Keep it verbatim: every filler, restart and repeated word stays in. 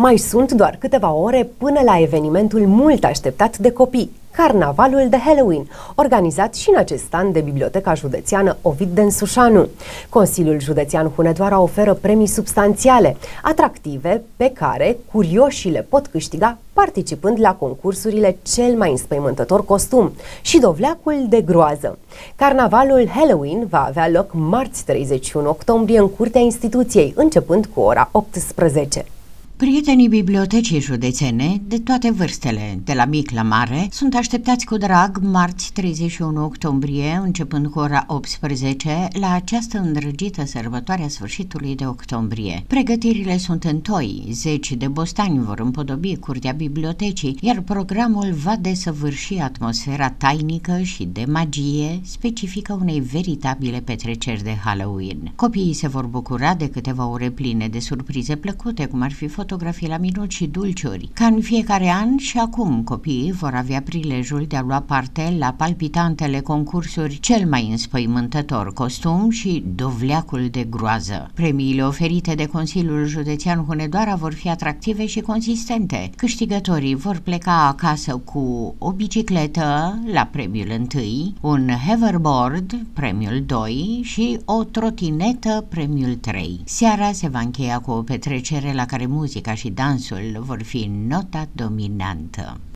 Mai sunt doar câteva ore până la evenimentul mult așteptat de copii, Carnavalul de Halloween, organizat și în acest an de Biblioteca Județeană Ovid Densușanu. Consiliul Județean Hunedoara oferă premii substanțiale, atractive, pe care curioșii le pot câștiga participând la concursurile Cel mai înspăimântător costum și Dovleacul de groază. Carnavalul Halloween va avea loc marți treizeci și unu octombrie în curtea instituției, începând cu ora optsprezece. Prietenii bibliotecii județene, de toate vârstele, de la mic la mare, sunt așteptați cu drag marți treizeci și unu octombrie, începând cu ora optsprezece, la această îndrăgită sărbătoare a sfârșitului de octombrie. Pregătirile sunt în toi, zeci de bostani vor împodobi curtea bibliotecii, iar programul va desăvârși atmosfera tainică și de magie specifică unei veritabile petreceri de Halloween. Copiii se vor bucura de câteva ore pline de surprize plăcute, cum ar fi fotografii la minut și dulciuri. Ca în fiecare an, și acum copiii vor avea prilejul de a lua parte la palpitantele concursuri Cel mai înspăimântător costum și Dovleacul de groază. Premiile oferite de Consiliul Județean Hunedoara vor fi atractive și consistente. Câștigătorii vor pleca acasă cu o bicicletă la premiul întâi, un hoverboard, premiul doi și o trotinetă, premiul trei. Seara se va încheia cu o petrecere la care muzica și dansul vor fi nota dominantă.